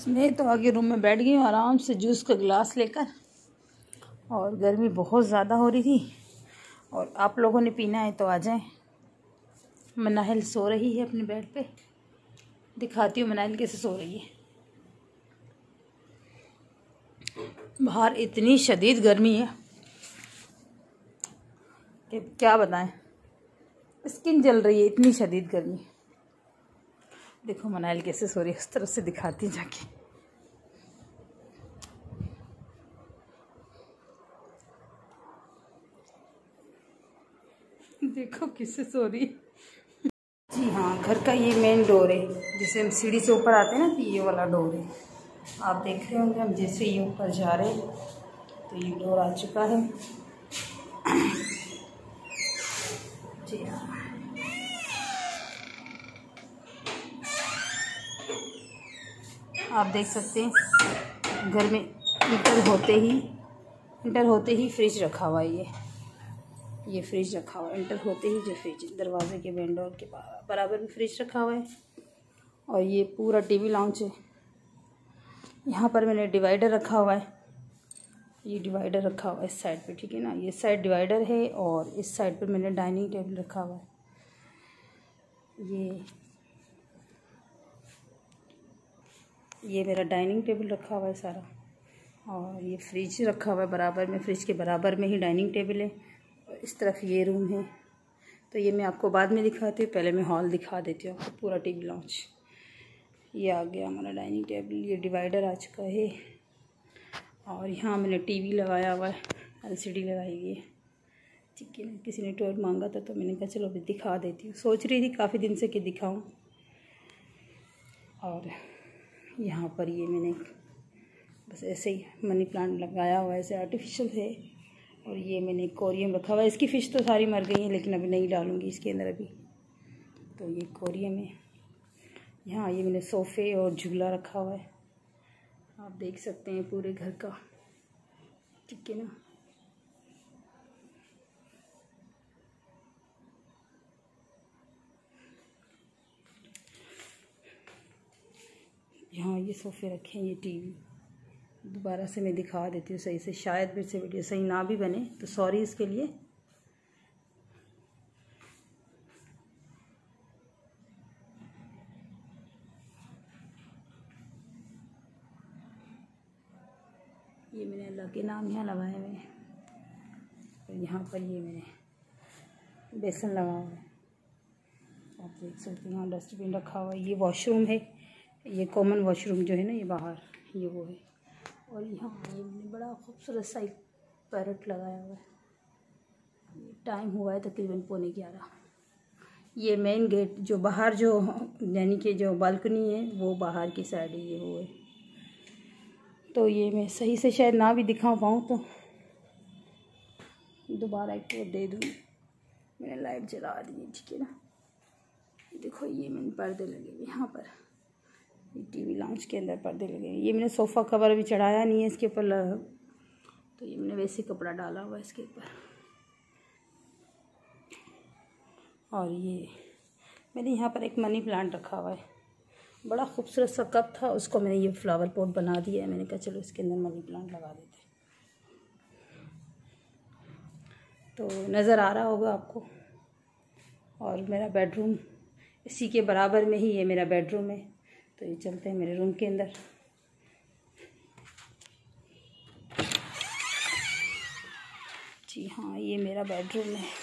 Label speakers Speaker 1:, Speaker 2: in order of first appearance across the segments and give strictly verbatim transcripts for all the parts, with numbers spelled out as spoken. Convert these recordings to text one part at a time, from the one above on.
Speaker 1: बस मैं तो आगे रूम में बैठ गई हूँ आराम से जूस का गिलास लेकर। और गर्मी बहुत ज़्यादा हो रही थी और आप लोगों ने पीना है तो आ जाएं। मनाहिल सो रही है अपने बेड पे, दिखाती हूँ मनाहिल कैसे सो रही है। बाहर इतनी शदीद गर्मी है कि क्या बताएं, स्किन जल रही है, इतनी शदीद गर्मी। देखो मनाहिल कैसे सो रही है, उस तरफ से दिखाती हूँ जाके। देखो किससे सो रही है। जी हाँ, घर का ये मेन डोर है, जिसे हम सीढ़ी से ऊपर आते हैं ना, तो ये वाला डोर है। आप देख रहे होंगे हम जैसे ये ऊपर जा रहे हैं तो ये डोर आ चुका है। जी हाँ, आप देख सकते हैं घर में इंटर होते ही इंटर होते ही फ्रिज रखा हुआ है। ये ये फ्रिज रखा हुआ है, इंटर होते ही जो फ्रिज दरवाजे के मेन डोर के बराबर में फ्रिज रखा हुआ है। और ये पूरा टीवी लाउंज है। यहाँ पर मैंने डिवाइडर रखा हुआ है, ये डिवाइडर रखा हुआ है इस साइड पे, ठीक है ना। ये साइड डिवाइडर है और इस साइड पर मैंने डाइनिंग टेबल रखा हुआ है। ये ये मेरा डाइनिंग टेबल रखा हुआ है सारा। और ये फ्रिज रखा हुआ है बराबर में, फ्रिज के बराबर में ही डाइनिंग टेबल है। और इस तरफ ये रूम है, तो ये मैं आपको बाद में दिखाती हूँ, पहले मैं हॉल दिखा देती हूँ आपको पूरा टीवी लॉन्च। ये आ गया हमारा डाइनिंग टेबल, ये डिवाइडर आ चुका है। और यहाँ मैंने टीवी लगाया हुआ है, एलसीडी लगाई हुई है, ठीक है ना। किसी ने टॉय मांगा था तो मैंने कहा चलो अभी दिखा देती हूँ। सोच रही थी काफ़ी दिन से कि दिखाऊँ। और यहाँ पर ये मैंने बस ऐसे ही मनी प्लांट लगाया हुआ है, ऐसे आर्टिफिशियल है। और ये मैंने कोरियम रखा हुआ है। इसकी फ़िश तो सारी मर गई हैं, लेकिन अभी नहीं डालूँगी इसके अंदर अभी। तो ये कोरियम है। यहाँ ये मैंने सोफ़े और झूला रखा हुआ है, आप देख सकते हैं पूरे घर का, ठीक है ना। यहाँ ये सोफ़े रखे हैं, ये टीवी। दोबारा से मैं दिखा देती हूँ सही से, शायद मेरे से वीडियो सही ना भी बने तो सॉरी इसके लिए। ये मैंने अल्लाह के नाम यहाँ लगाए हुए हैं। और यहाँ पर ये मैंने बेसन लगा हुआ है, आप देख सकते हैं। यहाँ डस्टबिन रखा हुआ है। ये वॉशरूम है, ये कॉमन वॉशरूम जो है ना, ये बाहर ये वो है। और यहाँ ये मैंने बड़ा खूबसूरत सा एक पैरट लगाया हुआ है। टाइम हुआ है तकरीबन पौने ग्यारह। ये मेन गेट जो बाहर जो यानी कि जो बालकनी है वो बाहर की साइड है, ये वो है। तो ये मैं सही से शायद ना भी दिखा पाऊँ तो दोबारा एक और दे दूँ। मैंने लाइट जला दी है, ठीक है ना। देखो ये मैंने पर्दे लगे हुए यहाँ पर, ये टीवी लाउंज के अंदर पर्दे लगे हुए। ये मैंने सोफ़ा कवर अभी चढ़ाया नहीं है इसके ऊपर, तो ये मैंने वैसे कपड़ा डाला हुआ है इसके ऊपर। और ये मैंने यहाँ पर एक मनी प्लांट रखा हुआ है, बड़ा खूबसूरत सा कप था, उसको मैंने ये फ्लावर पॉट बना दिया है। मैंने कहा चलो इसके अंदर मनी प्लांट लगा देते। तो नज़र आ रहा होगा आपको। और मेरा बेडरूम इसी के बराबर में ही है, मेरा बेडरूम है। तो ये चलते हैं मेरे रूम के अंदर। जी हाँ, ये मेरा बेडरूम है।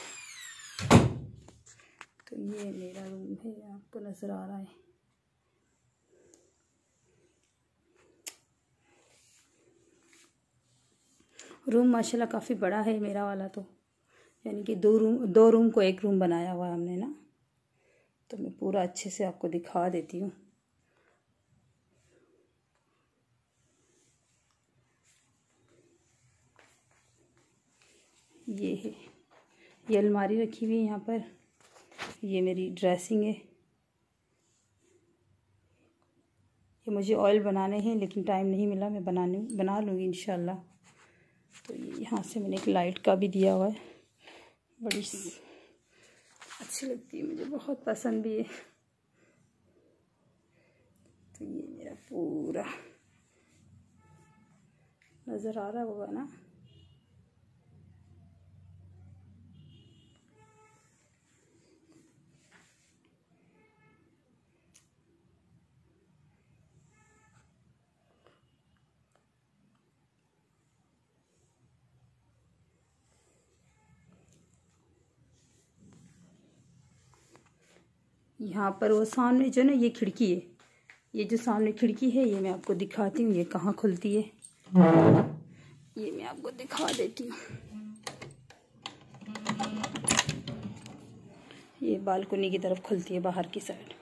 Speaker 1: तो ये मेरा रूम है, आपको नज़र आ रहा है। रूम माशाल्लाह काफ़ी बड़ा है मेरा वाला, तो यानी कि दो रूम दो रूम को एक रूम बनाया हुआ है हमने ना। तो मैं पूरा अच्छे से आपको दिखा देती हूँ। ये है, ये अलमारी रखी हुई है यहाँ पर। ये मेरी ड्रेसिंग है। ये मुझे ऑयल बनाने हैं लेकिन टाइम नहीं मिला, मैं बनाने बना लूँगी इंशाल्लाह। तो ये यहाँ से मैंने एक लाइट का भी दिया हुआ है, बड़ी अच्छी लगती है मुझे, बहुत पसंद भी है। तो ये मेरा पूरा नज़र आ रहा होगा ना। यहाँ पर वो सामने जो ना ये खिड़की है, ये जो सामने खिड़की है ये मैं आपको दिखाती हूँ ये कहाँ खुलती है। ये मैं आपको दिखा देती हूँ। ये बालकनी की तरफ खुलती है बाहर की साइड।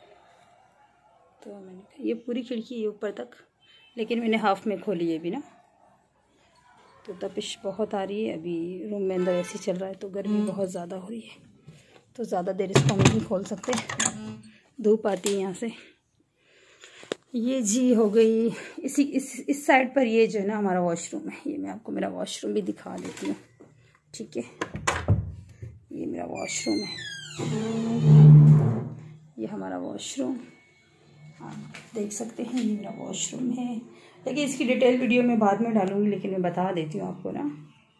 Speaker 1: तो मैंने कहा ये पूरी खिड़की है ऊपर तक, लेकिन मैंने हाफ में खोली है अभी ना। तो तपिश बहुत आ रही है अभी, रूम में अंदर ऐसे चल रहा है तो गर्मी बहुत ज़्यादा हो रही है, तो ज़्यादा देर इसको हम नहीं खोल सकते, धूप आती है यहाँ से। ये जी हो गई इसी इस इस साइड पर। ये जो है ना हमारा वॉशरूम है, ये मैं आपको मेरा वॉशरूम भी दिखा देती हूँ, ठीक है। ये मेरा वॉशरूम है, ये हमारा वॉशरूम आप देख सकते हैं, ये मेरा वॉशरूम है। लेकिन इसकी डिटेल वीडियो मैं बाद में डालूँगी, लेकिन मैं बता देती हूँ आपको ना।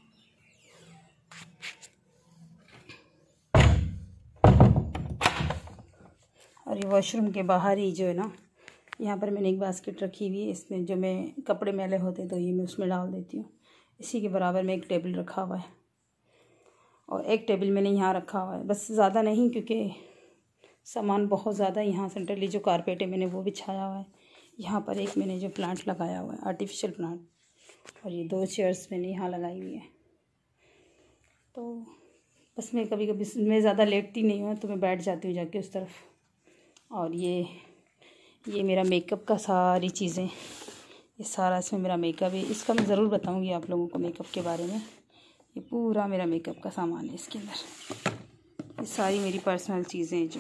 Speaker 1: और ये वॉशरूम के बाहर ही जो है ना, यहाँ पर मैंने एक बास्केट रखी हुई है, इसमें जो मैं कपड़े मैले होते तो ये मैं उसमें डाल देती हूँ। इसी के बराबर में एक टेबल रखा हुआ है, और एक टेबल मैंने यहाँ रखा हुआ है, बस ज़्यादा नहीं क्योंकि सामान बहुत ज़्यादा। यहाँ सेंट्रली जो कारपेट है मैंने वो बिछाया हुआ है। यहाँ पर एक मैंने जो प्लांट लगाया हुआ है आर्टिफिशियल प्लांट, और ये दो चेयर्स मैंने यहाँ लगाई हुई है। तो बस मैं कभी कभी मैं ज़्यादा लेटती नहीं हूँ तो मैं बैठ जाती हूँ जाके उस तरफ। और ये ये मेरा मेकअप का सारी चीज़ें, ये सारा इसमें मेरा मेकअप है। इसका मैं ज़रूर बताऊँगी आप लोगों को मेकअप के बारे में। ये पूरा मेरा मेकअप का सामान है इसके अंदर। ये सारी मेरी पर्सनल चीज़ें हैं, जो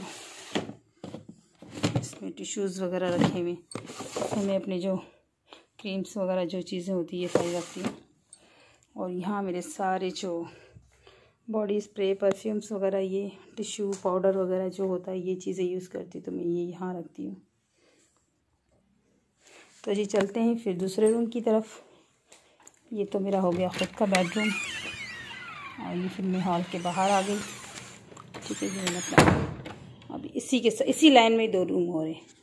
Speaker 1: इसमें टिश्यूज़ वगैरह रखे हुए, इसमें मैं अपने जो क्रीम्स वगैरह जो चीज़ें होती है ये सारी रखती हूँ। और यहाँ मेरे सारे जो बॉडी स्प्रे परफ्यूम्स वगैरह, ये टिश्यू पाउडर वगैरह जो होता है ये चीज़ें यूज़ करती हूँ, तो मैं ये यहाँ रखती हूँ। तो जी चलते हैं फिर दूसरे रूम की तरफ। ये तो मेरा हो गया ख़ुद का बेडरूम, और ये फिर मैं हॉल के बाहर आ गई, ठीक है जी। मतलब अभी इसी के इसी लाइन में दो रूम हो रहे हैं,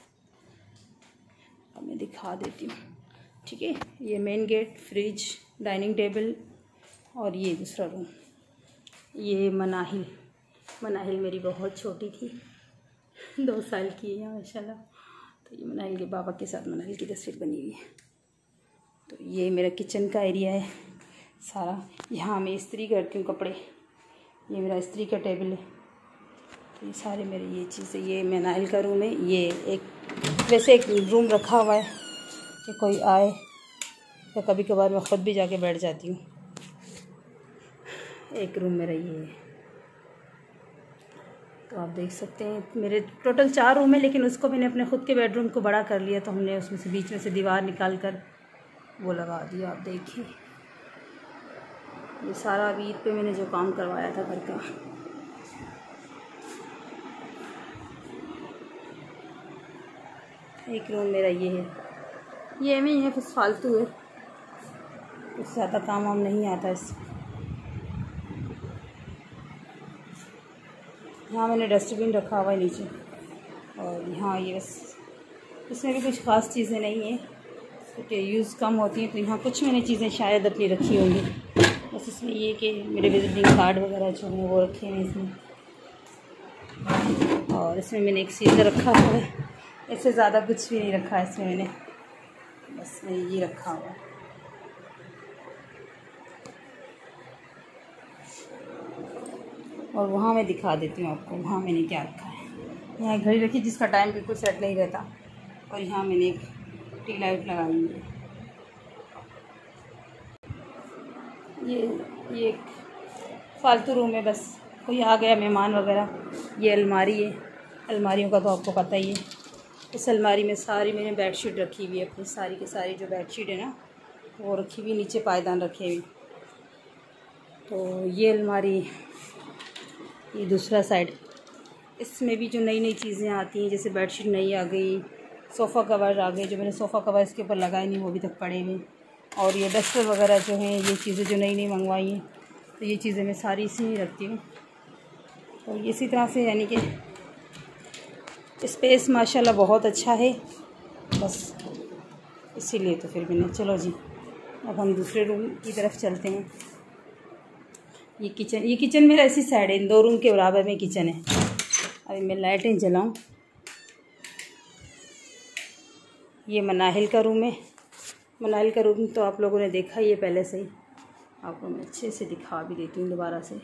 Speaker 1: अब मैं दिखा देती हूँ, ठीक है। ये main gate, fridge, dining table, और ये दूसरा रूम। ये मनाहिल मनाहिल मेरी बहुत छोटी थी, दो साल की है माशाल्लाह। तो ये मनाहिल के बाबा के साथ मनाहिल की तस्वीर बनी हुई है। तो ये मेरा किचन का एरिया है सारा। यहाँ मैं इस्त्री करती हूँ कपड़े, ये मेरा इस्त्री का टेबल है। तो ये सारे मेरे ये चीज़ें, ये मनाहिल का रूम है। ये एक वैसे एक रूम रखा हुआ है कि कोई आए, या कभी कभार मैं ख़ुद भी जाके बैठ जाती हूँ। एक रूम मेरा ये है। तो आप देख सकते हैं मेरे टोटल चार रूम है, लेकिन उसको मैंने अपने ख़ुद के बेडरूम को बड़ा कर लिया, तो हमने उसमें से बीच में से दीवार निकाल कर वो लगा दिया। आप देखिए ये सारा अभी ईद पे मैंने जो काम करवाया था घर का। एक रूम मेरा ये है, ये में है कुछ फालतू है, कुछ ज़्यादा काम वाम नहीं आता इस। यहाँ मैंने डस्टबिन रखा हुआ है नीचे, और यहाँ ये बस, इसमें भी कुछ ख़ास चीज़ें नहीं है क्योंकि यूज़ कम होती हैं। तो यहाँ कुछ मैंने चीज़ें शायद अपनी रखी होंगी, बस इसमें ये कि मेरे विजिटिंग कार्ड वगैरह जो हैं वो रखे हैं इसमें। और इसमें मैंने एक सीज़र रखा हुआ है, इससे ज़्यादा कुछ भी नहीं रखा है इसमें मैंने, बस मैंने ये रखा हुआ है। और वहाँ मैं दिखा देती हूँ आपको, वहाँ मैंने क्या रखा है। यहाँ घड़ी रखी जिसका टाइम बिल्कुल सेट नहीं रहता, और यहाँ मैंने एक टी लाइट लगाई हुई है। ये ये एक फालतू रूम है, बस कोई आ गया मेहमान वगैरह। ये अलमारी है, अलमारियों का तो आपको पता ही है। इस अलमारी में सारी मैंने बेडशीट रखी हुई है, अपनी सारी की सारी जो बेडशीट है ना वो रखी हुई, नीचे पायदान रखे हुए। तो ये अलमारी, ये दूसरा साइड, इसमें भी जो नई नई चीज़ें आती हैं, जैसे बेडशीट नई आ गई, सोफ़ा कवर आ गए, जो मैंने सोफ़ा कवर इसके ऊपर लगाए नहीं वो अभी तक पड़े हुए। और ये डस्टर वगैरह जो हैं, ये चीज़ें जो नई नई मंगवाई हैं, तो ये चीज़ें मैं सारी इसी में रखती हूँ। तो इसी तरह से यानी कि स्पेस माशाल्लाह बहुत अच्छा है, बस इसीलिए तो फिर मैंने, चलो जी अब हम दूसरे रूम की तरफ चलते हैं। ये किचन, ये किचन मेरा इसी साइड है, इन दो रूम के बराबर में किचन है। अभी मैं लाइटें जलाऊं। ये मनाहिल का रूम है। मनाहिल का रूम तो आप लोगों ने देखा ही है पहले से ही, आपको मैं अच्छे से दिखा भी देती हूँ दोबारा से।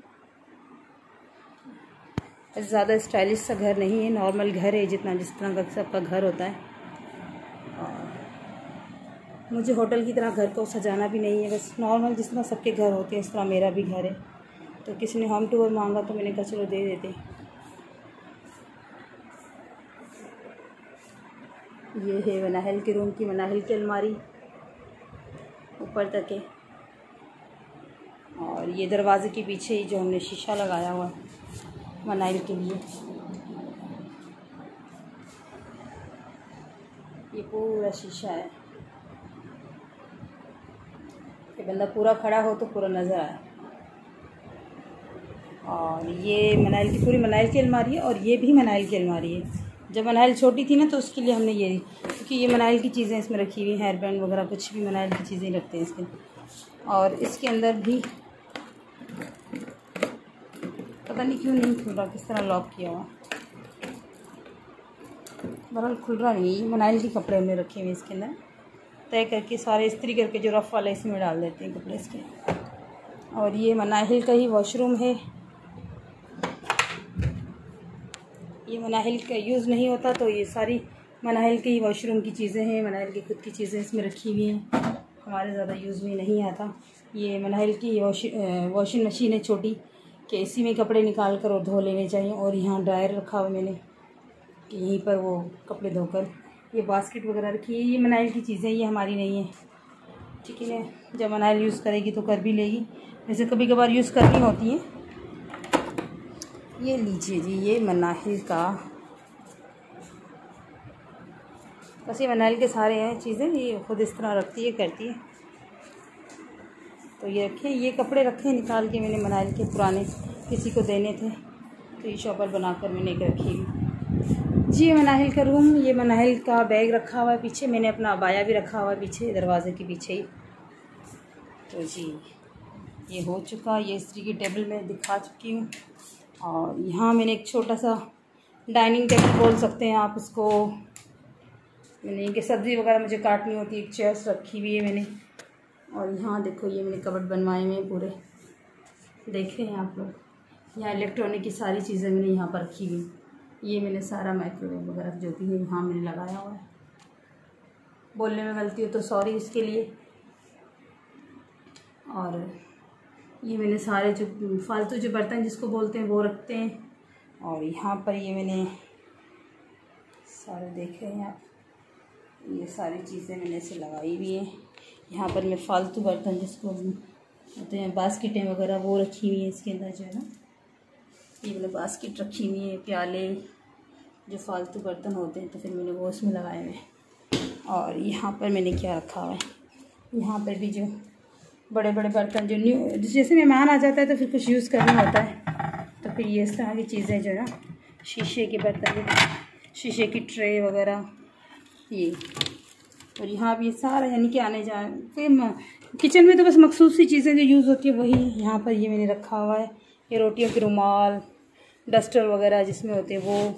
Speaker 1: ज़्यादा स्टाइलिश सा घर नहीं है, नॉर्मल घर है, जितना जिस तरह का सबका घर होता है। और मुझे होटल की तरह घर को सजाना भी नहीं है, बस नॉर्मल जिस तरह सबके घर होते हैं इस तरह मेरा भी घर है। तो किसी ने होम टूर मांगा तो मैंने कहा चलो दे देते। ये है मनाहिल के रूम की, मनाहिल की अलमारी ऊपर तक है। और ये दरवाज़े के पीछे ही जो हमने शीशा लगाया हुआ है मनाहिल के लिए, ये पूरा शीशा है कि बंदा पूरा खड़ा हो तो पूरा नज़र आए। और ये मनाहिल की पूरी मनाहिल की अलमारी है, और ये भी मनाहिल की अलमारी है। जब मनाहिल छोटी थी ना तो उसके लिए हमने ये, क्योंकि ये मनाहिल की चीज़ें इसमें रखी हुई, हेयर बैंड वगैरह कुछ भी मनाहिल की चीज़ें रखते हैं इसके। और इसके अंदर भी पता नहीं क्यों नहीं खुल रहा, किस तरह लॉक किया हुआ, बहरहाल खुल रहा नहीं। ये मनाहिल के कपड़े हमने रखे हुए इसके अंदर, तय करके सारे इस्त्री करके जो रफ़ वाले इसमें डाल देते हैं कपड़े इसके। और ये मनाहिल का ही वॉशरूम है। ये मनाहिल का यूज़ नहीं होता, तो ये सारी मनाहिल के ही वॉशरूम की चीज़ें हैं, मनाहिल की खुद की चीज़ें इसमें रखी हुई हैं, हमारे ज़्यादा यूज़ में नहीं आता। ये मनाहिल की वॉशिंग मशीन है छोटी, कि इसी में कपड़े निकाल कर और धो लेने चाहिए। और यहाँ ड्रायर रखा हुआ मैंने कि यहीं पर वो कपड़े धोकर, ये बास्केट वगैरह रखी है। ये मनाहिल की चीज़ें, ये हमारी नहीं है, ठीक है ना। जब मनाहिल यूज़ करेगी तो कर भी लेगी, वैसे कभी कभार यूज़ करनी होती है। ये लीजिए जी, ये मनाहिल का, बस ये मनाहिल के सारे हैं चीज़ें, ये खुद इस तरह रखती है करती है। तो ये रखे, ये कपड़े रखे निकाल के मैंने मनाहिल के पुराने, किसी को देने थे तो ये शॉपर बनाकर मैंने एक रखी हुई जी। ये मनाहिल का रूम, ये मनाहिल का बैग रखा हुआ है पीछे, मैंने अपना अबाया भी रखा हुआ है पीछे दरवाजे के पीछे ही। तो जी ये हो चुका, ये इस्त्री की टेबल में दिखा चुकी हूँ। और यहाँ मैंने एक छोटा सा डाइनिंग टेबल बोल सकते हैं आप इसको, मैंने इनके सब्ज़ी वगैरह मुझे काटनी होती है, एक चेयर्स रखी हुई है मैंने। और यहाँ देखो ये मैंने कबर्ड बनवाए हुए हैं पूरे, देख रहे हैं आप लोग। यहाँ इलेक्ट्रॉनिक की सारी चीज़ें मैंने यहाँ पर रखी हुई। ये मैंने सारा माइक्रोवेव वगैरह जो भी है यहाँ मैंने लगाया हुआ है। बोलने में गलती हो तो सॉरी इसके लिए। और ये मैंने सारे जो फालतू जो बर्तन जिसको बोलते हैं वो रखते हैं। और यहाँ पर ये मैंने सारे देख रहे हैं आप, ये सारी चीज़ें मैंने ऐसे लगाई हुई हैं। यहाँ पर मैं फालतू बर्तन जिसको होते हैं बास्केटें वगैरह वो रखी हुई हैं इसके अंदर जो है ना, ये मैंने बास्केट रखी हुई है, प्याले जो फालतू बर्तन होते हैं तो फिर मैंने वो उसमें लगाए हुए हैं। और यहाँ पर मैंने क्या रखा हुआ है, यहाँ पर भी जो बड़े बड़े बर्तन जो न्यू जैसे मेहमान आ जाता है तो फिर कुछ यूज़ करना होता है, तो फिर ये इस तरह की चीज़ें जो है ना, शीशे के बर्तन, शीशे की ट्रे वगैरह ये। और यहाँ भी सारा यानी कि आने जाए फिर किचन में तो बस मखसूस सी चीज़ें जो यूज़ होती है वही। यहाँ पर ये मैंने रखा हुआ है, ये रोटियों के रुमाल, डस्टर वगैरह जिसमें होते हैं वो,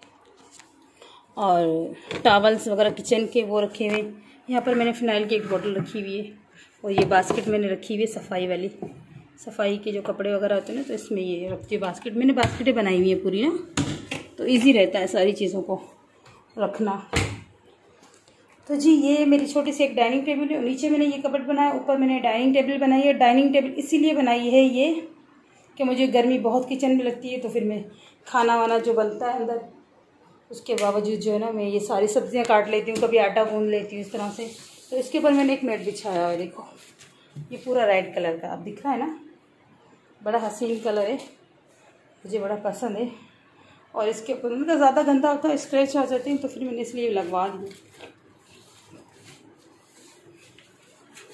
Speaker 1: और टॉवल्स वगैरह किचन के वो रखे हुए। यहाँ पर मैंने फ़िनाइल की एक बोतल रखी हुई है। और ये बास्केट मैंने रखी हुई है सफाई वाली, सफाई के जो कपड़े वगैरह होते हैं ना, तो इसमें ये रखती है बास्केट। मैंने बास्केटें बनाई हुई है पूरी ना, तो इजी रहता है सारी चीज़ों को रखना। तो जी ये मेरी छोटी सी एक डाइनिंग टेबल है, नीचे मैंने ये कबर्ड बनाया, ऊपर मैंने डाइनिंग टेबल बनाई है। डाइनिंग टेबल इसीलिए बनाई है ये कि मुझे गर्मी बहुत किचन में लगती है, तो फिर मैं खाना वाना जो बनता है अंदर उसके बावजूद जो है ना मैं ये सारी सब्जियां काट लेती हूँ, कभी आटा गूंद लेती हूँ इस तरह से। तो इसके ऊपर मैंने एक मैट बिछाया हुआ है, देखो ये पूरा रेड कलर का, आप दिख रहा है ना, बड़ा हसीन कलर है, मुझे बड़ा पसंद है। और इसके ऊपर मतलब ज़्यादा गंदा होता है, स्क्रैच आ जाते हैं, तो फिर मैंने इसलिए लगवा दिया।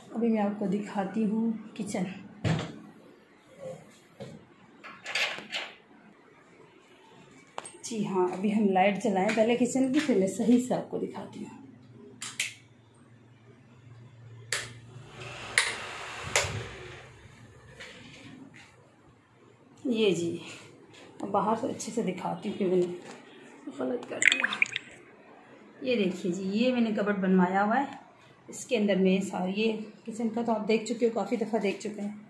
Speaker 1: अभी मैं आपको दिखाती हूँ किचन। जी हाँ, अभी हम लाइट जलाएं पहले किचन की, फिर मैं सही से आपको दिखाती हूँ। ये जी, अब बाहर से अच्छे से दिखाती हूँ कि मैंने गलत कर दिया। ये देखिए जी, ये मैंने कबर्ड बनवाया हुआ है। इसके अंदर में सारी, ये किचन का तो आप देख चुके हो, काफ़ी दफ़ा देख चुके हैं।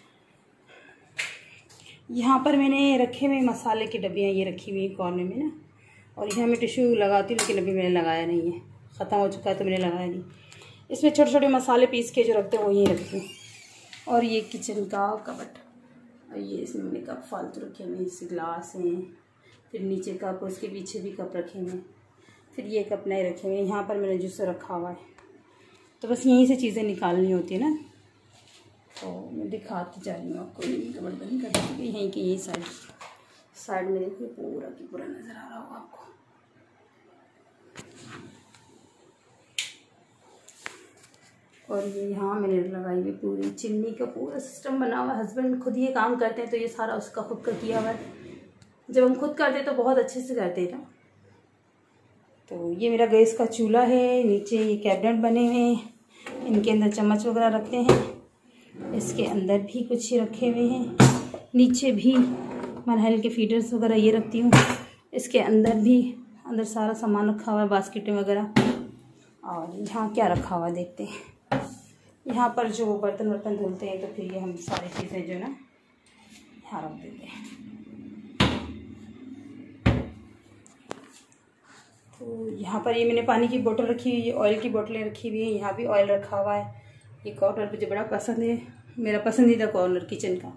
Speaker 1: यहाँ पर मैंने रखे हुए मसाले की डब्बियाँ ये रखी हुई हैं कॉर्नर में ना, और यहाँ मैं टिश्यू लगाती हूँ, लेकिन अभी मैंने लगाया नहीं है, ख़त्म हो चुका है तो मैंने लगाया नहीं। इसमें छोटे छोटे मसाले पीस के जो रखते हैं वो यहीं रखती हूँ। और ये किचन का कबर्ड, और ये इसमें मैंने कप फालतू रखे हुए, जैसे ग्लास हैं, फिर नीचे कप, उसके पीछे भी कप रखे हुए हैं, फिर ये कप नए रखे हुए हैं। यहाँ पर मैंने जूस रखा हुआ है, तो बस यहीं से चीज़ें निकालनी होती है ना, तो मैं दिखाती जा रही हूँ आपको। यही कबर्ड बंद कर दी, यहीं की यही साइड साइड में देखिए, पूरा की पूरा नज़र आ रहा होगा आपको। और ये यहाँ मैंने लगाई हुई पूरी चिमनी का पूरा सिस्टम बना हुआ है। हस्बैंड खुद ये काम करते हैं, तो ये सारा उसका खुद का किया हुआ है। जब हम खुद करते तो बहुत अच्छे से करते हैं ना। तो ये मेरा गैस का चूल्हा है, नीचे ये कैबिनेट बने हुए हैं, इनके अंदर चम्मच वगैरह रखते हैं। इसके अंदर भी कुछ रखे हुए हैं, नीचे भी मरहल के फीडर्स वगैरह ये रखती हूँ। इसके अंदर भी, अंदर सारा सामान रखा हुआ है, बास्केटें वगैरह। और यहाँ क्या रखा हुआ है देखते हैं। यहाँ पर जो बर्तन वर्तन धुलते हैं, तो फिर ये हम सारी चीज़ें जो है ना यहाँ रख देते हैं। तो यहाँ पर ये मैंने पानी की बोतल रखी हुई है, ऑयल की बोतलें रखी हुई हैं, यहाँ भी ऑयल रखा हुआ है। ये कॉर्नर मुझे बड़ा पसंद है, मेरा पसंदीदा कॉर्नर किचन का।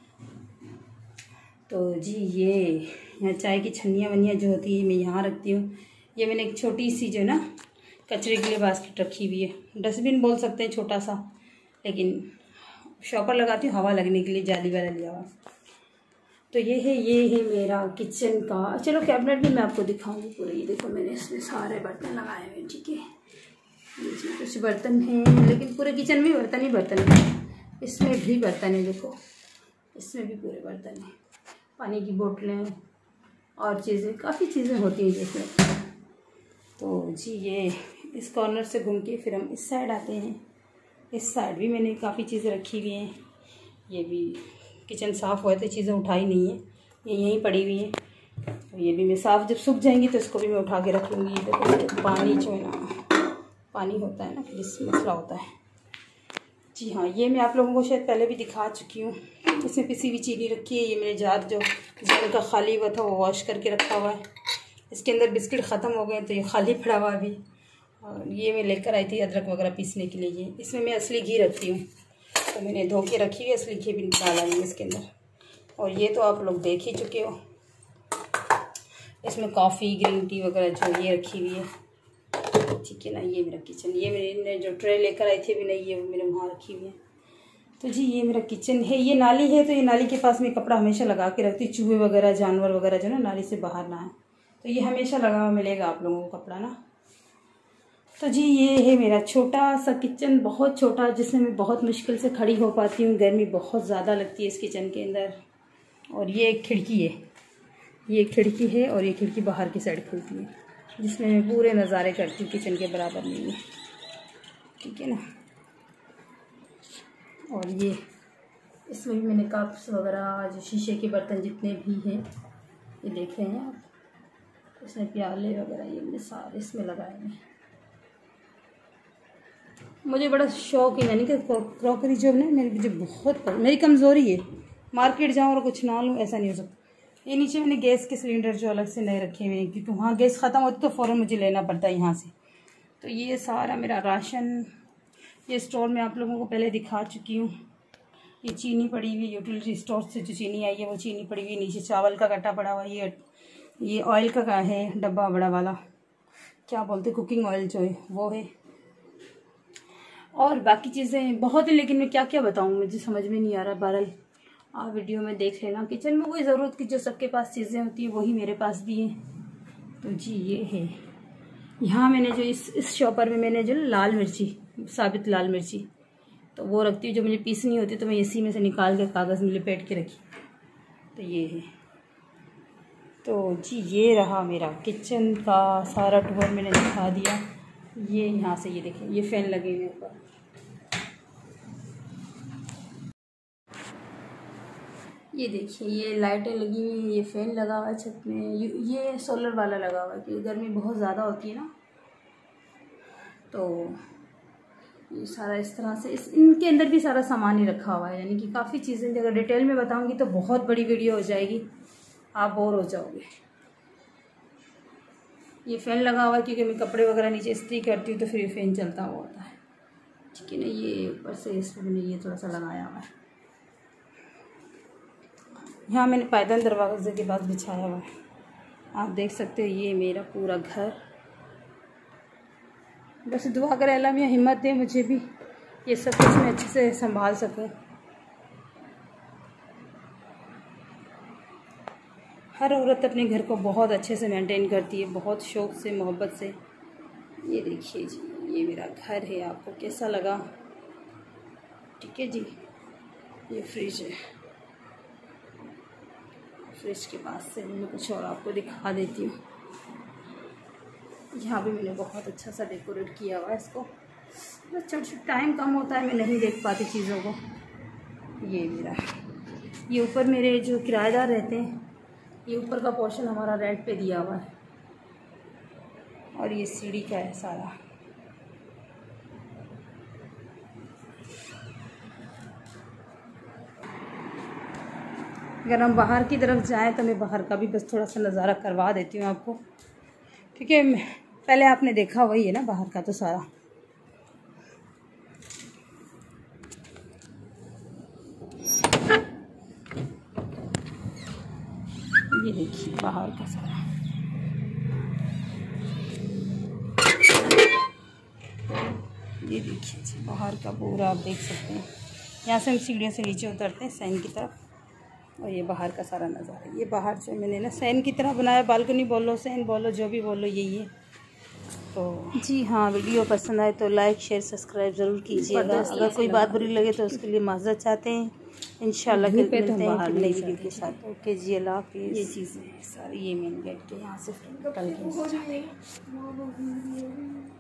Speaker 1: तो जी ये यहाँ चाय की छन्नियाँ वनियाँ जो होती है मैं यहाँ रखती हूँ। ये मैंने एक छोटी सी जो है ना कचरे के लिए बास्केट रखी हुई है, डस्टबिन बोल सकते हैं छोटा सा, लेकिन शॉपर लगाती हूँ हवा लगने के लिए, जाली वाला लिया हुआ। तो ये है ये है मेरा किचन का। चलो कैबिनेट भी मैं आपको दिखाऊंगी पूरे। ये देखो मैंने इसमें सारे बर्तन लगाए हुए, ठीक है। ये जी कुछ बर्तन हैं, लेकिन पूरे किचन में बर्तन ही बर्तन है। इसमें भी बर्तन है, देखो इसमें भी पूरे बर्तन हैं, पानी की बोतलें और चीज़ें, काफ़ी चीज़ें होती हैं जिसमें। तो जी ये इस कॉर्नर से घूम के फिर हम इस साइड आते हैं। इस साइड भी मैंने काफ़ी चीज़ें रखी हुई हैं। ये भी किचन साफ़ हुआ तो चीज़ें उठाई नहीं है, ये यहीं पड़ी हुई हैं। तो ये भी मैं साफ़, जब सूख जाएंगी तो इसको भी मैं उठा के रख लूँगी। देखो पानी जो है ना, पानी होता है ना, फिर इसमें मसला होता है। जी हाँ, ये मैं आप लोगों को शायद पहले भी दिखा चुकी हूँ। इसमें पिसी हुई चीनी रखी है। ये मेरे जार जो जार का खाली हुआ था वो वॉश करके रखा हुआ है। इसके अंदर बिस्किट ख़त्म हो गए तो ये खाली पड़ा हुआ अभी। और ये मैं लेकर आई थी अदरक वगैरह पीसने के लिए। ये इसमें मैं असली घी रखती हूँ, तो मैंने धो के रखी हुई, असली घी भी डाला है इसके अंदर। और ये तो आप लोग देख ही चुके हो, इसमें कॉफ़ी ग्रीन टी वगैरह जो ये रखी हुई है, ठीक है ना। ये मेरा किचन, ये मैंने जो ट्रे लेकर आई थी अभी नहीं, ये मेरे वहाँ रखी हुई है। तो जी ये मेरा किचन है। ये नाली है, तो ये नाली के पास में कपड़ा हमेशा लगा के रखती, चूहे वगैरह जानवर वगैरह जो ना नाली से बाहर ना आए, तो ये हमेशा लगा हुआ मिलेगा आप लोगों को कपड़ा ना। तो जी ये है मेरा छोटा सा किचन, बहुत छोटा, जिसमें मैं बहुत मुश्किल से खड़ी हो पाती हूँ। गर्मी बहुत ज़्यादा लगती है इस किचन के अंदर। और ये एक खिड़की है, ये एक खिड़की है, और ये खिड़की बाहर की साइड खुलती है, जिसमें मैं पूरे नज़ारे करती हूँ किचन के बराबर नहीं है, ठीक है ना। और ये इसमें भी मैंने कप्स वगैरह जो शीशे के बर्तन जितने भी हैं ये देख रहे हैं आप, इसमें प्याले वगैरह ये मैंने सारे इसमें लगाए हैं। मुझे बड़ा शौक है, यानी कि क्रॉकरी जो है ना मेरी, मुझे बहुत मेरी कमज़ोरी है। मार्केट जाऊँ और कुछ ना लूँ ऐसा नहीं हो सकता। ये नीचे मैंने गैस के सिलेंडर जो अलग से नए रखे हुए हैं, क्योंकि वहाँ गैस ख़त्म होती तो फ़ौरन मुझे लेना पड़ता है यहाँ से। तो ये सारा मेरा राशन, ये स्टोर में आप लोगों को पहले दिखा चुकी हूँ। ये चीनी पड़ी हुई, यूटिलिटी स्टोर से जो चीनी आई है वो चीनी पड़ी हुई। नीचे चावल का कट्टा पड़ा हुआ है। ये ये ऑयल का है डब्बा बड़ा वाला, क्या बोलते कुकिंग ऑयल जो है वो है। और बाकी चीज़ें बहुत है, लेकिन मैं क्या क्या बताऊँ, मुझे समझ में नहीं आ रहा। बहरहाल आप वीडियो में देख लेना। किचन में कोई ज़रूरत की जो सबके पास चीज़ें होती हैं वही मेरे पास भी हैं। तो जी ये है। यहाँ मैंने जो इस इस शॉपर में मैंने जो लाल मिर्ची, साबित लाल मिर्ची तो वो रखती हूँ। जो मुझे पीसनी होती है तो मैं इसी में से निकाल के कागज़ में लपेट के रखी। तो ये है। तो जी ये रहा मेरा किचन का सारा टूर मैंने दिखा दिया। ये यहाँ से ये देखें, ये फ़ैन लगे हुए ऊपर। ये देखिए ये लाइटें लगी हुई हैं, ये फ़ैन लगा हुआ है छत में, ये सोलर वाला लगा हुआ है क्योंकि गर्मी बहुत ज़्यादा होती है ना। तो ये सारा इस तरह से इस इनके अंदर भी सारा सामान ही रखा हुआ है, यानी कि काफ़ी चीज़ें अगर डिटेल में बताऊंगी तो बहुत बड़ी वीडियो हो जाएगी, आप बोर हो जाओगे। ये फ़ैन लगा हुआ है क्योंकि मैं कपड़े वगैरह नीचे इस्त्री करती हूँ तो फिर ये फ़ैन चलता हुआ होता है, ठीक है ना। ये ऊपर से इस पर मैंने ये थोड़ा सा लगाया हुआ है। यहाँ मैंने पायदान दरवाजे के पास बिछाया हुआ है, आप देख सकते हो। ये मेरा पूरा घर। बस दुआ करें अल्लाह मियां हिम्मत दे मुझे भी ये सब कुछ मैं अच्छे से संभाल सकूं। हर औरत अपने घर को बहुत अच्छे से मेंटेन करती है, बहुत शौक़ से, मोहब्बत से। ये देखिए जी, ये मेरा घर है। आपको कैसा लगा? ठीक है जी। ये फ्रिज है, फ्रिज के पास से मैं कुछ और आपको दिखा देती हूँ। यहाँ भी मैंने बहुत अच्छा सा डेकोरेट किया हुआ है इसको। बस छोटा छोटा टाइम कम होता है, मैं नहीं देख पाती चीज़ों को। ये मेरा, ये ऊपर मेरे जो किराएदार रहते हैं, ये ऊपर का पोर्शन हमारा रेंट पे दिया हुआ है और ये सीढ़ी का है सारा। अगर हम बाहर की तरफ जाएं तो मैं बाहर का भी बस थोड़ा सा नज़ारा करवा देती हूँ आपको, क्योंकि पहले आपने देखा वही है ना बाहर का तो सारा। ये देखिए बाहर का सारा। ये देखिए जी बाहर का पूरा आप देख सकते हैं। यहाँ से हम सीढ़ियों से नीचे उतरते हैं सैन की तरफ, और ये बाहर का सारा नज़ारा। ये बाहर से मैंने ना सैन की तरह बनाया, बालकनी बोलो, सैन बोलो, जो भी बोलो यही है। तो जी हाँ, वीडियो पसंद आए तो लाइक शेयर सब्सक्राइब ज़रूर कीजिएगा। अगर कोई बात बुरी लगे तो उसके लिए माज़रत चाहते हैं। इंशाल्लाह कल मिलते हैं बाहर नई वीडियो के साथ। ओके जी, अल्लाह हाफिज़। ये चीज़ें सारी ये मेन गेट के यहाँ से निकल के